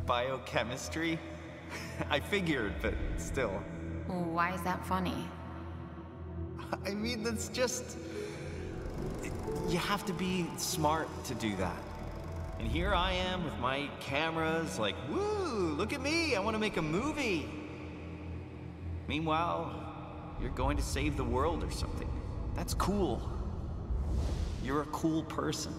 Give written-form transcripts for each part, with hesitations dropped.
Biochemistry? I figured, but still. Why is that funny? I mean, that's just... You have to be smart to do that. And here I am with my cameras, like, woo, look at me, I want to make a movie. Meanwhile, you're going to save the world or something. That's cool. You're a cool person.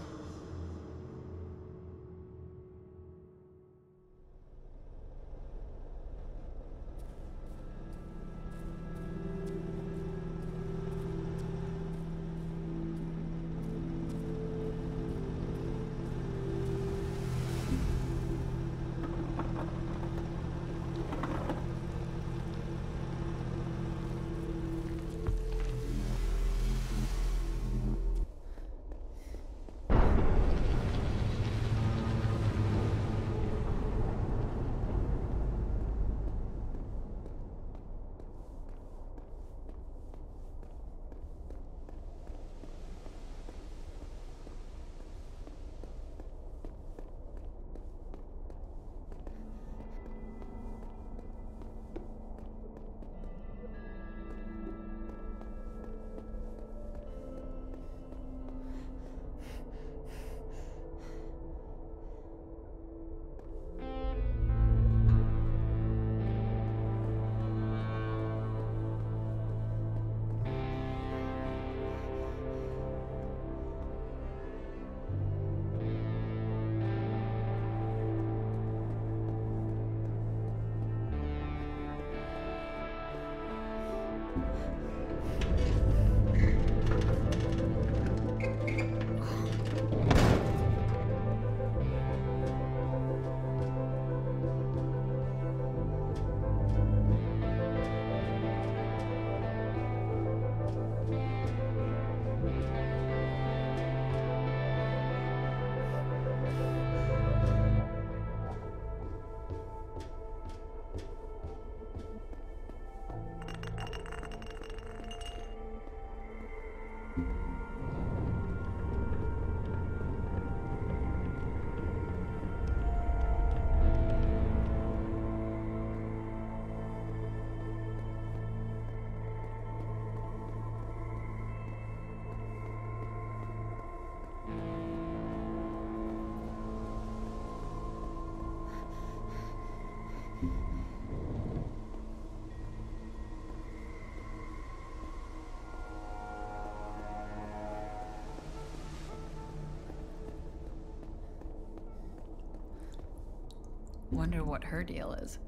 Wonder what her deal is.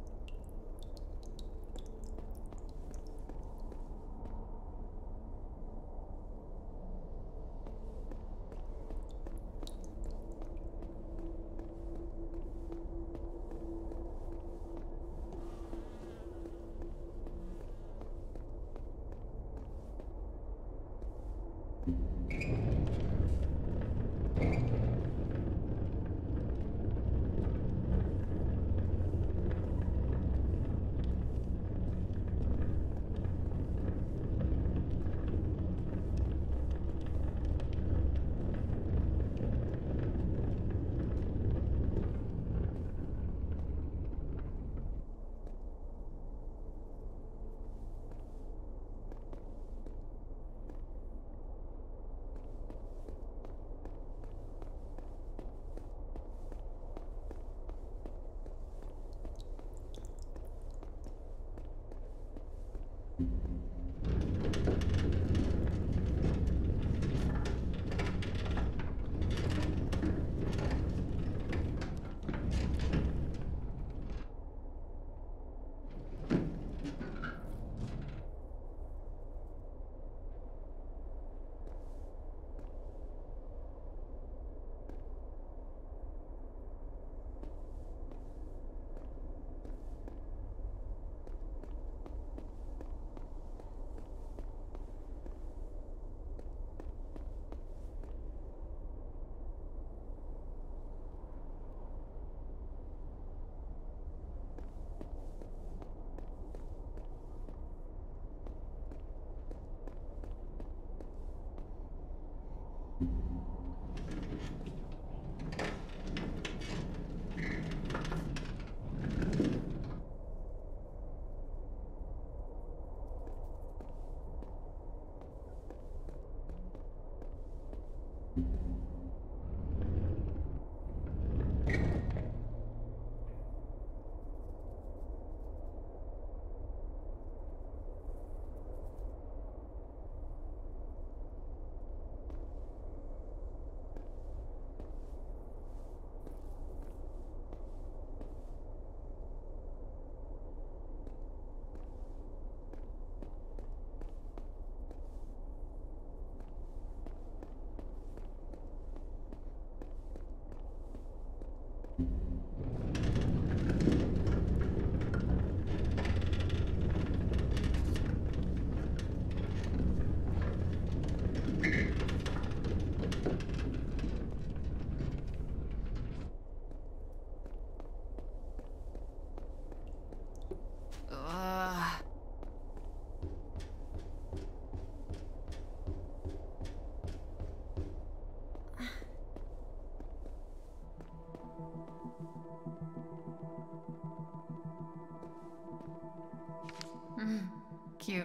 Cute.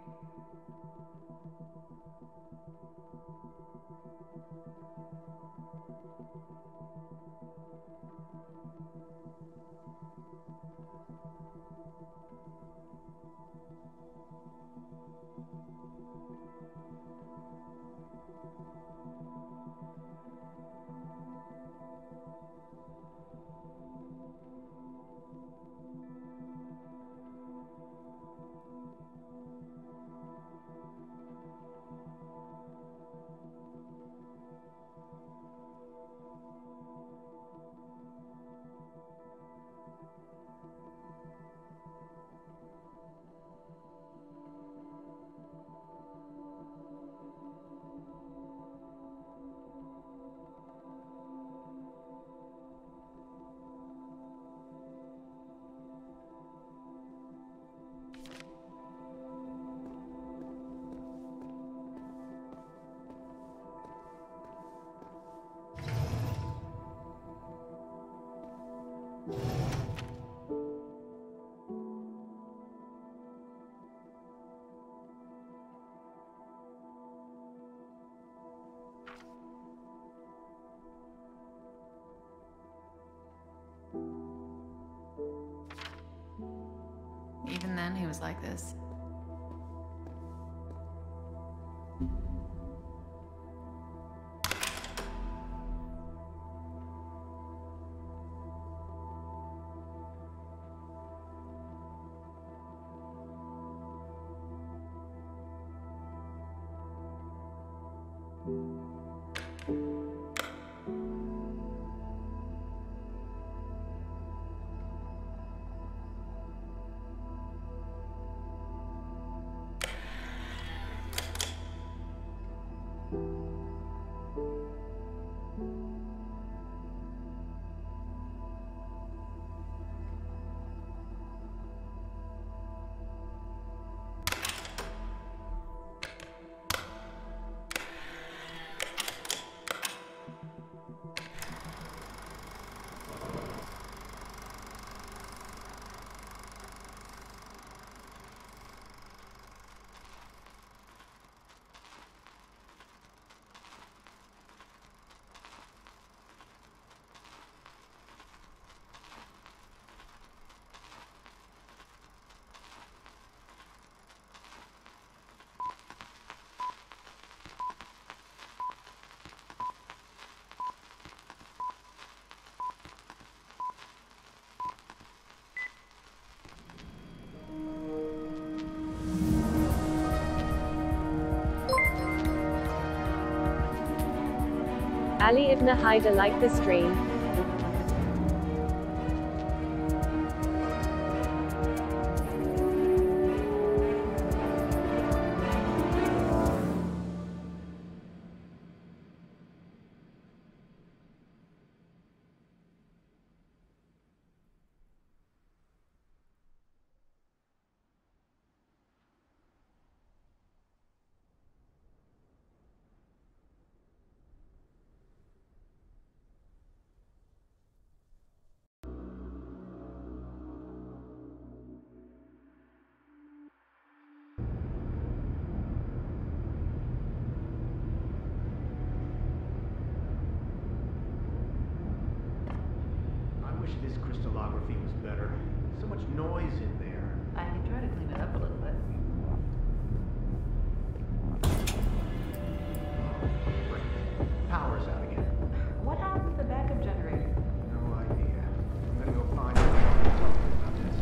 Even then, he was like this. Ali ibn Haidar liked the stream. This crystallography was better. So much noise in there. I can try to clean it up a little bit. Power's out again. What happened to the backup generator? No idea. I'm gonna go find out about this.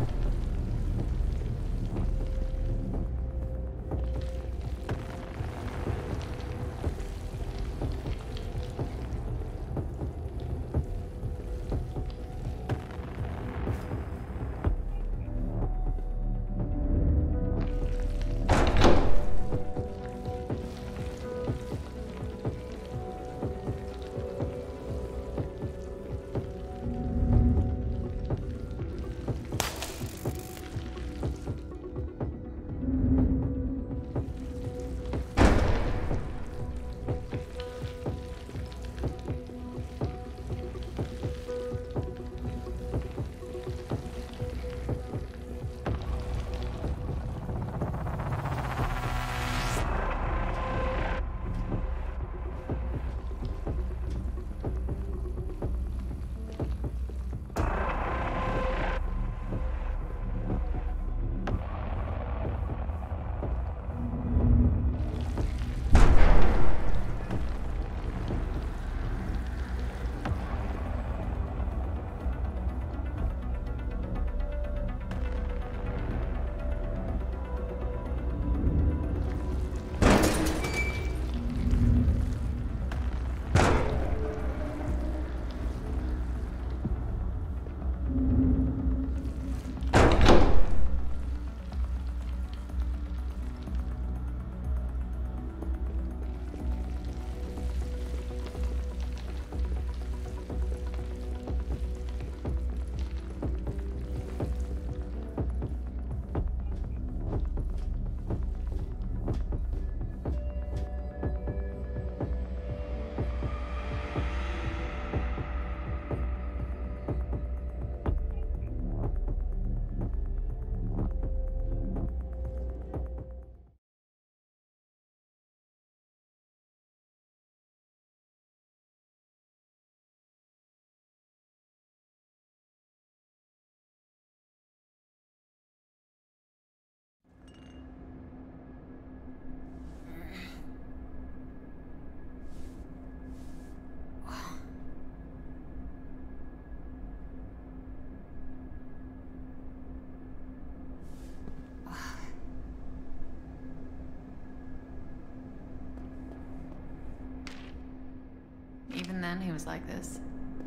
Even then, he was like this.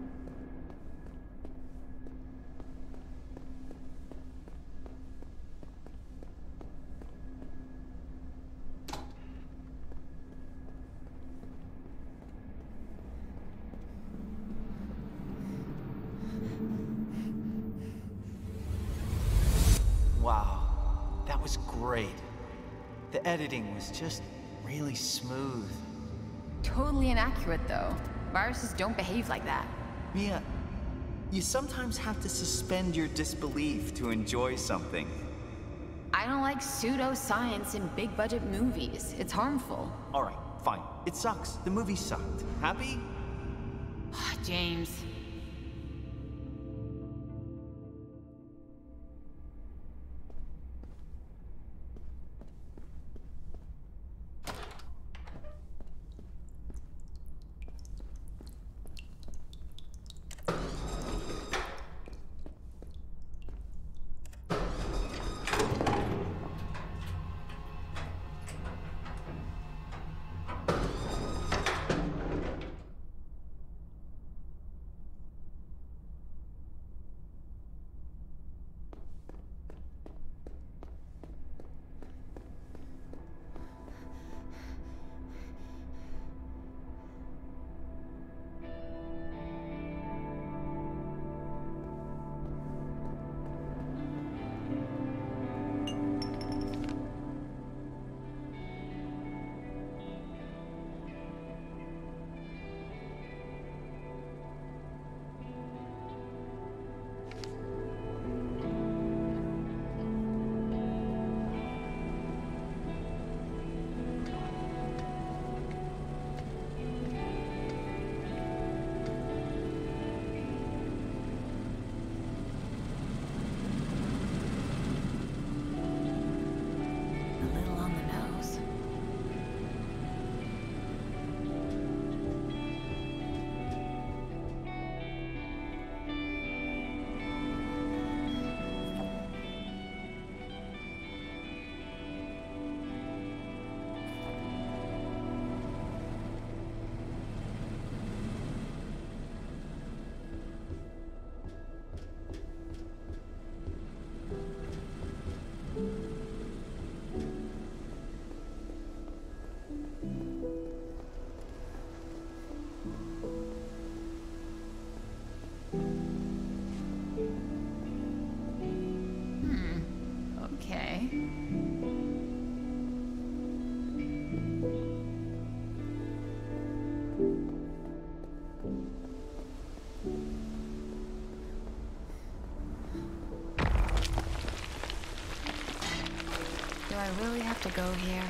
Wow, that was great. The editing was just really smooth. Totally inaccurate, though. Viruses don't behave like that. Mia, you sometimes have to suspend your disbelief to enjoy something. I don't like pseudoscience in big-budget movies. It's harmful. All right, fine. It sucks. The movie sucked. Happy? James. A little on the nose. Okay. Do I really have to go here?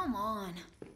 Come on.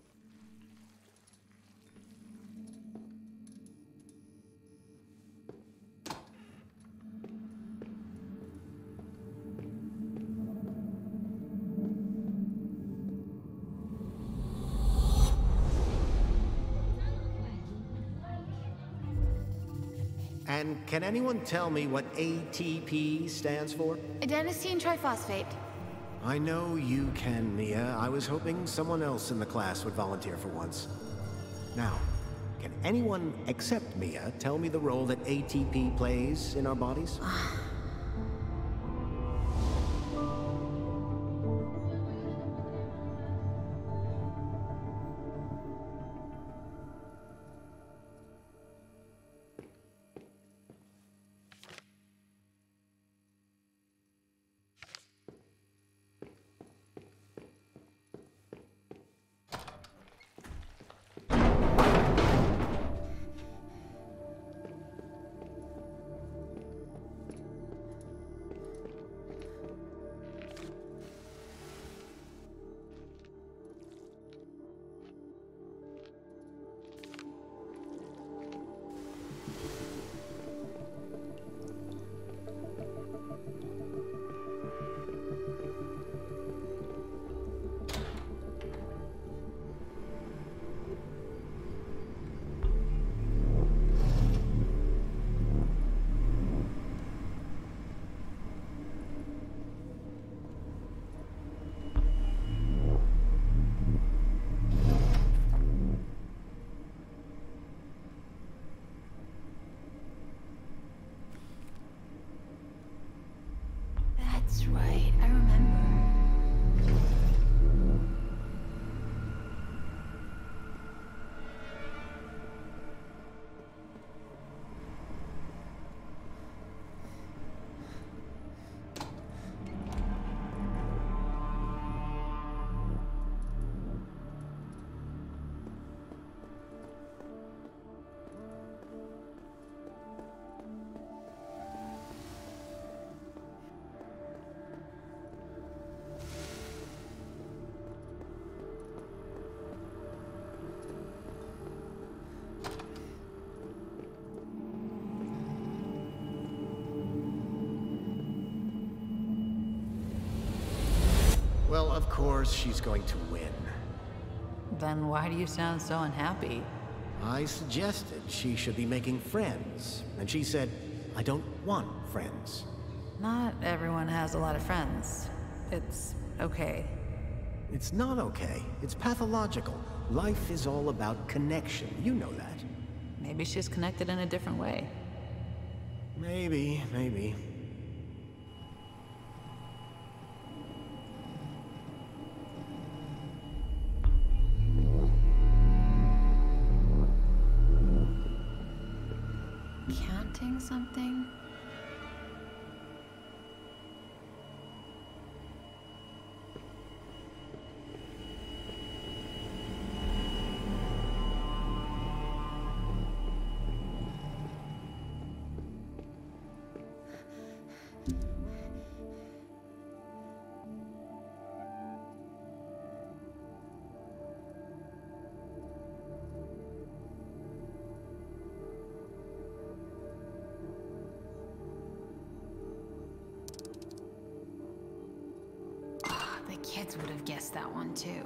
And can anyone tell me what ATP stands for? Adenosine triphosphate. I know you can, Mia. I was hoping someone else in the class would volunteer for once. Now, can anyone except Mia tell me the role that ATP plays in our bodies? That's right, I remember. Well, of course she's going to win. Then why do you sound so unhappy? I suggested she should be making friends, and she said, I don't want friends. Not everyone has a lot of friends. It's okay. It's not okay. It's pathological. Life is all about connection. You know that. Maybe she's connected in a different way. Maybe, maybe. Counting something? The kids would have guessed that one too.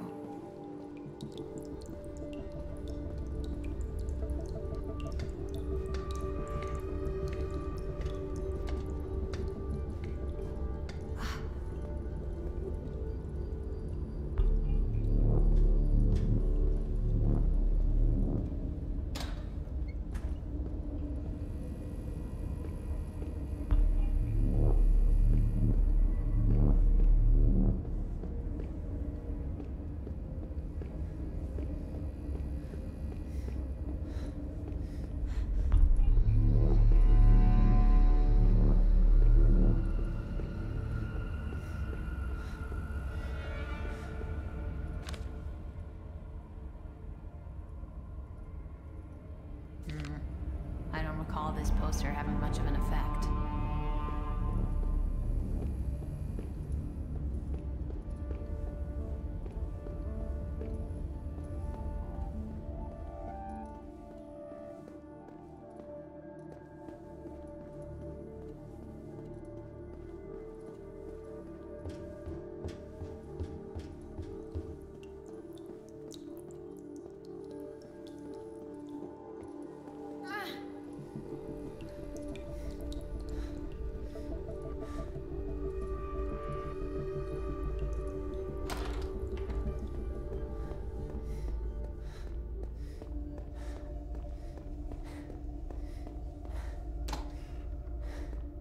I don't recall this poster having much of an effect.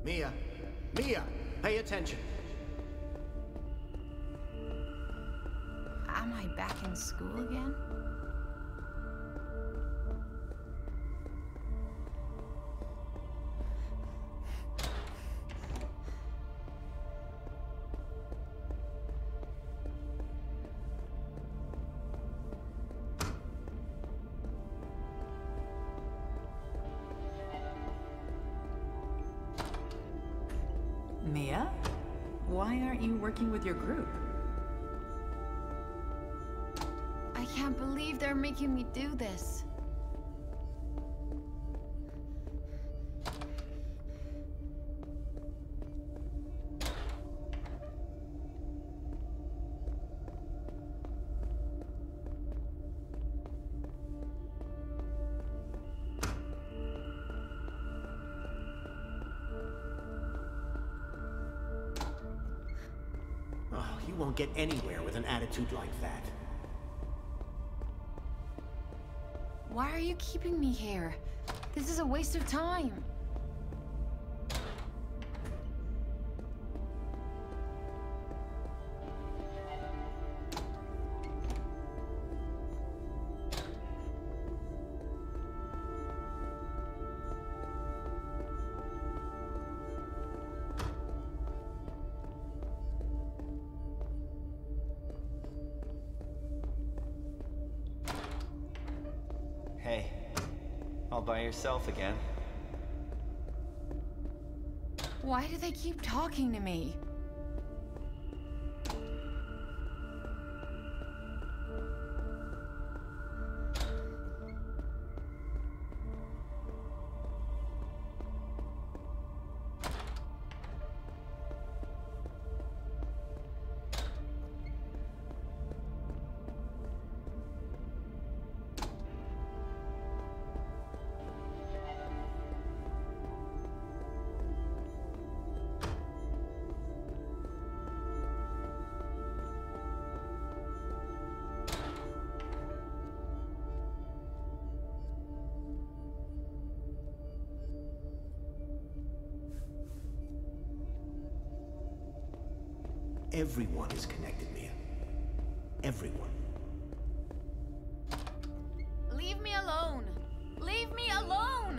Mia! Mia! Pay attention! Am I back in school again? Mia? Why aren't you working with your group? I can't believe they're making me do this. Oh, you won't get anywhere with an attitude like that. Why are you keeping me here? This is a waste of time. Hey, all by yourself again. Why do they keep talking to me? Everyone is connected, Mia. Everyone. Leave me alone! Leave me alone!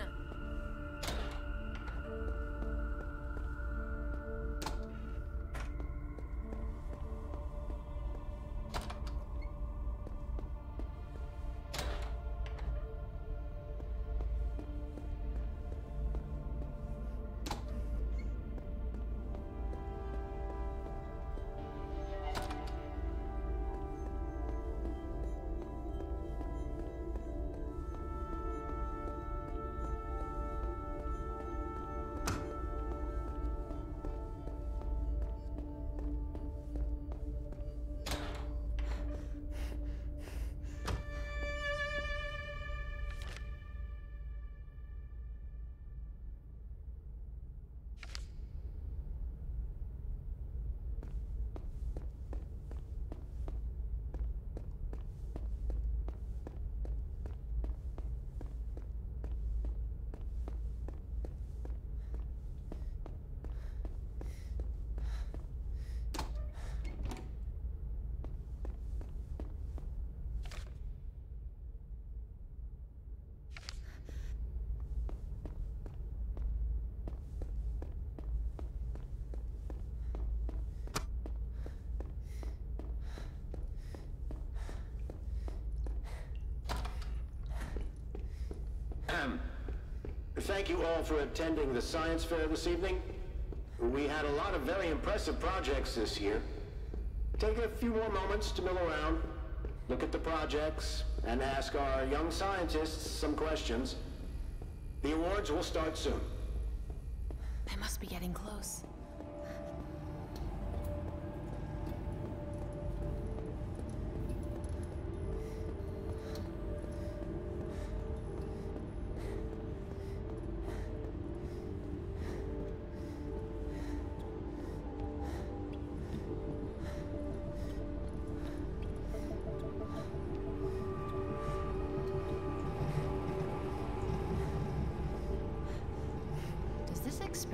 Thank you all for attending the science fair this evening. We had a lot of very impressive projects this year. Take a few more moments to mill around, look at the projects, and ask our young scientists some questions. The awards will start soon. I must be getting close.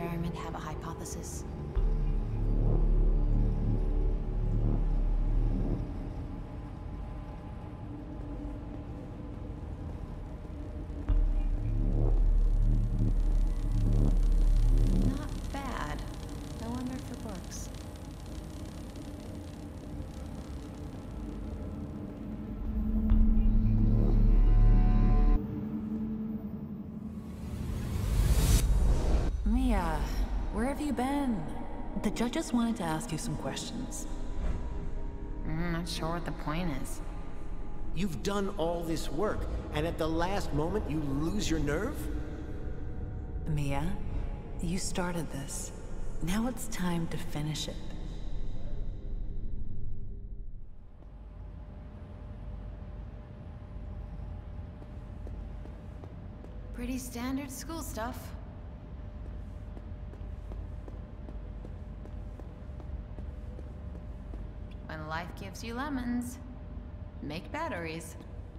experiment have a hypothesis? Not bad. No wonder for books. Mia, where have you been? The judges wanted to ask you some questions. I'm not sure what the point is. You've done all this work, and at the last moment you lose your nerve? Mia, you started this. Now it's time to finish it. Pretty standard school stuff. When life gives you lemons, make batteries.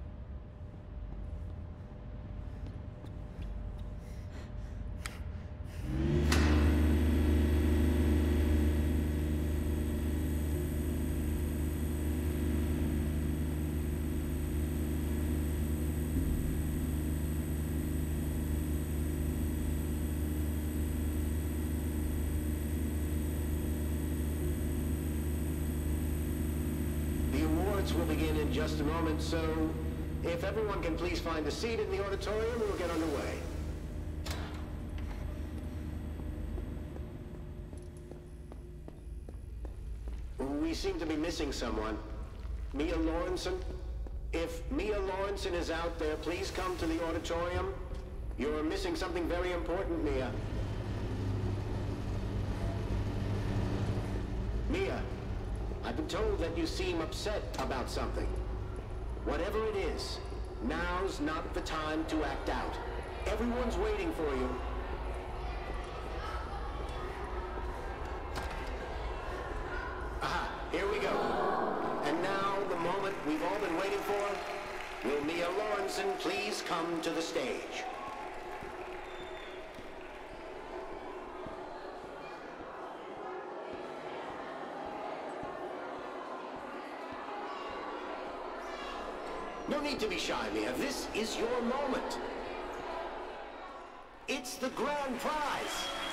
Will begin in just a moment, so if everyone can please find a seat in the auditorium, we'll get underway. We seem to be missing someone. Mia Lawrenson? If Mia Lawrenson is out there, please come to the auditorium. You're missing something very important, Mia. Mia. I've been told that you seem upset about something. Whatever it is, now's not the time to act out. Everyone's waiting for you. Aha, here we go. And now, the moment we've all been waiting for. Will Mia Lawrenson please come to the stage? No need to be shy, Mia. This is your moment. It's the grand prize.